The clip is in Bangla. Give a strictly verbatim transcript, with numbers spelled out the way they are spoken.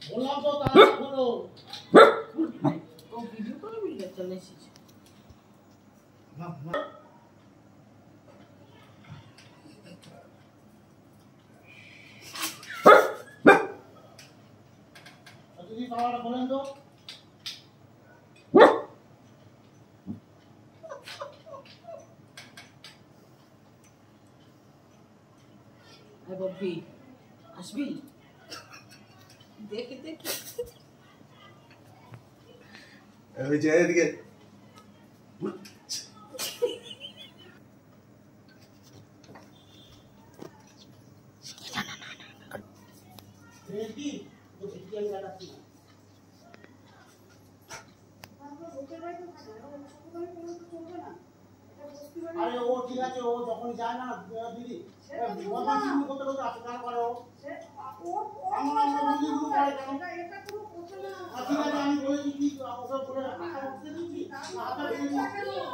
বললাম তো তাড়াতাড়ি করো। ও ভিডিও করে ভিডিও চলে এসেছে। মা মা যদি খাওয়াটা বলেন তো আই ববি আসবি দেখে দেখে ওই যে এদিকে রেডি তো এটি আমি লাগাচ্ছি আরে ও ঠিক আছে ও যখন যায় না দিদি বাবা শুরু করতে করতে আসে কেন করে ও ও আমরা ভিডিও গুলো করে কেন এটা পুরো করতে না ঠিক আছে আমি বলেছি কি ওকে বলে হাতে দিচ্ছি হাতে দিচ্ছি